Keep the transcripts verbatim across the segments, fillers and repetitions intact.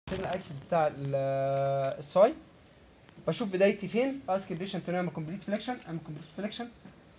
الاكسس بتاع الساي، بشوف بدايتي فين، اسك البيشنت انه يعمل كومبليت فليكشن، اعمل كومبليت فليكشن،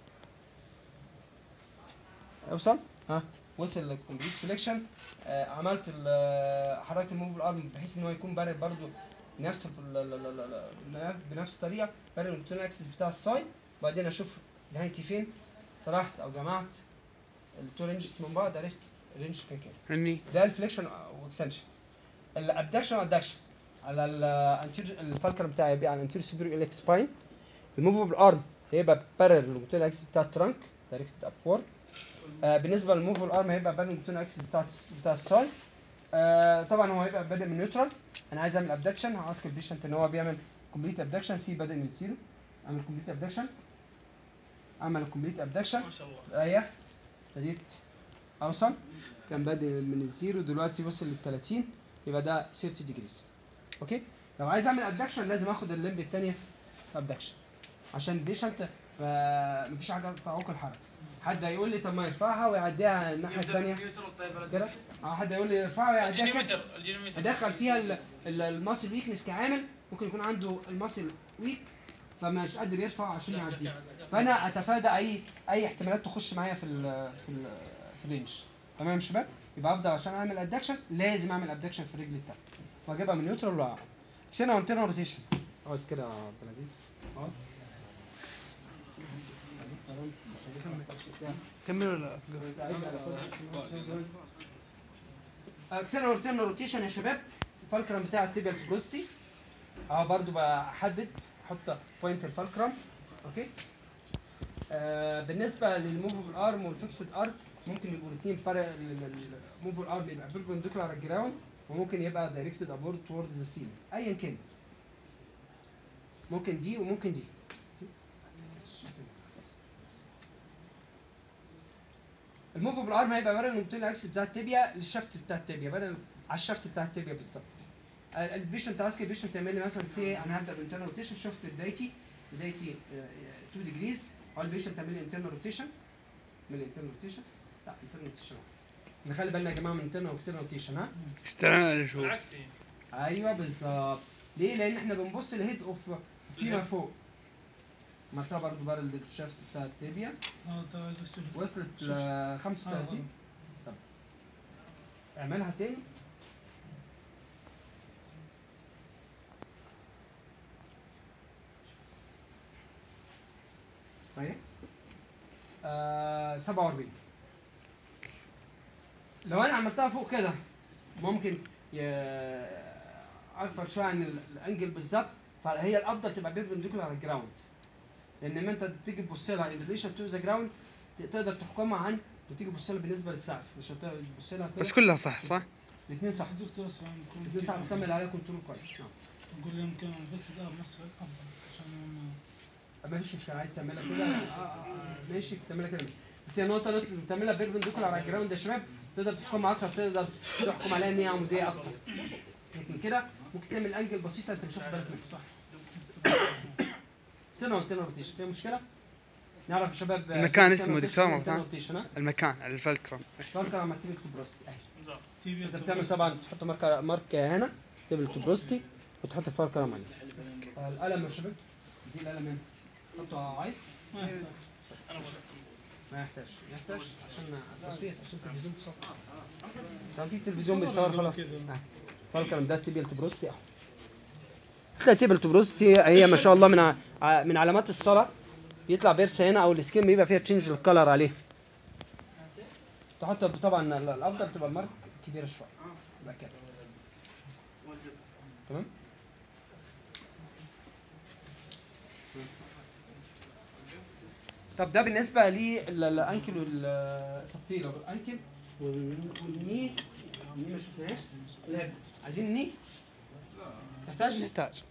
اوصل ها وصل للكومبليت فليكشن. آه عملت حركت الموف الارم بحيث ان هو يكون بارد برضو نفس بنفس الطريقه، بارد البتون اكسس بتاع الساي، وبعدين اشوف نهايتي فين، طرحت او جمعت التو رينجز من بعض، عرفت رينج كان كام. ده الفليكشن واكستنشن. الابدكشن والادكشن على الانتير الفالكر بتاعي بيبقى على الانتير سوبيريور اليك سباين. الموفبل ارم هيبقى بارل للبتون اكسس بتاع الترانك دايركتد ابورد. آه بالنسبه للموفبل ارم هيبقى بارل للبتون اكسس بتاع بتاع الساي. آه طبعا هو هيبقى بادئ من نيوترال. انا عايز اعمل ابدكشن، هاسك البيشنت ان هو بيعمل كومبليت ابدكشن، سي بادئ من الزيرو، اعمل كومبليت ابدكشن، اعمل كومبليت ابدكشن ما شاء الله، ريح، ابتديت اوصل، كان بادئ من الزيرو دلوقتي وصل لل ثلاثين، يبقى ده ثلاثين ديجريز. اوكي، لو عايز اعمل ابدكشن لازم اخد الليمب الثانيه في ابدكشن عشان البيشنت مفيش حاجه تعوق الحركه. حد هيقول لي طب ما يرفعها ويعديها الناحيه الثانيه كده، اه حد هيقول لي يرفعها ويعديها كده، ادخل فيها الماسل ويكنس كعامل، ممكن يكون عنده الماسل ويك فمش قادر يرفع عشان يعديها، فانا اتفادى اي اي احتمالات تخش معايا في ال في ال في الرينج. تمام يا شباب؟ يبقى افضل عشان اعمل ادكشن لازم اعمل ادكشن في الرجل الثانيه واجيبها من نيوترال ولا اكسنها وانترنال روتيشن. اقعد كده يا عبد العزيز، اقعد كمل ولا اكسنها وانترنال روتيشن يا شباب. الفالكرم بتاع التيبيال بروستي اه برضو بحدد احط بوينت الفالكرم. اوكي، آه بالنسبه للموفبل ارم والفيكسد ارم ممكن يبقوا الاثنين بارل. الموفبل ارم يبقى بيربنديكولار على الجراوند وممكن يبقى دايركتد ابورد توورد ذا سيلينج، ايا كان ممكن دي وممكن دي. الموفبل ارم هيبقى بارل من الاكسس بتاع التibia للشفت بتاع التibia، بدل على الشفت بتاع التibia بالظبط. البيشنت اسك البيشنت تعمل لي مثلا سي انا هبدا بالانترنال روتيشن، شفت بدايتي بدايتي اتنين ديجريز، او البيشنت تعمل لي انترنال روتيشن من الانترنال روتيشن، لا انترنال روتيشن نخلي بالنا يا جماعه من انترنال واكسترنال روتيشن. ها اكسترنال شو بالعكس ايوه بالظبط. ليه؟ لان احنا بنبص لهيد اوف فيما فوق، مرتبه برضه بارل الشفت بتاع التيبيا اه طيب وصلت ل خمسة وثلاثين. طب اعملها تاني. طيب آه سبعة وأربعين. لو انا عملتها فوق كده ممكن اكثر شويه عن الانجل بالظبط، فهي الافضل تبقى بيربنديكولار على الجراوند، لان لما انت تيجي تبص لها ان ريليشن تو ذا جراوند تقدر تحكمها عن وتيجي تبص لها بالنسبه للسقف، مش هتبص لها بس كلها صح صح؟ الاثنين صح. دكتور اسمع الاثنين صح، بسمي عليها كنترول كويس. نعم نقول لهم كان الفيكس ده بنفس افضل عشان ما فيش مشكله، عايز تعملها كده اه اه ماشي تعملها كده ماشي، بس هي النقطه اللي بتعملها بيربنديكولار على الجراوند يا شباب تقدر تحكمها اكتر، تقدر تحكم عليها ان هي عموديه اكتر، لكن كده ممكن تعمل انجل بسيطه انت مش واخد بالك منها. صح سنه وانتنا روتيشن فيها مشكله. نعرف يا شباب المكان اسمه دكتور مكان المكان على الفالكرم الفالكرم مع تيبل توبروستي اهي. تي انت بتعمل طبعا تحط ماركه ماركه هنا تيبل توبروستي وتحط الفالكرم عندك. القلم يا شباب دي القلم هنا حطه عايز ما يحتاج ما يحتاج عشان التصوير عشان التلفزيون بيصور. كان في تلفزيون بيصور خلاص. فالكرم ده تيبل توبروستي اهو. ده تيبل توبروستي هي ما شاء الله من ع... من علامات الصلاه، يطلع بيرس هنا او السكين بيبقى فيها تشينج الكلر عليه. تحط طبعا الافضل تبقى المارك كبيره شويه يبقى كده تمام. طب ده بالنسبه للانكل والسبتيل او الانكل والني. الني ما شفناهاش. عايزين الني؟ يحتاج يحتاج